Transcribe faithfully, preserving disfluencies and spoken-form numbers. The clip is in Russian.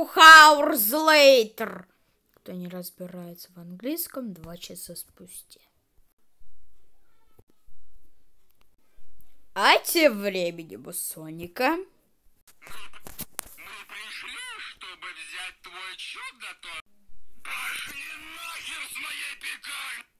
two hours later. Кто не разбирается в английском, два часа спустя. А тем временем у Соника... Мы пришли, чтобы взять твой счет, готов. Пошли нахер с моей пекарни!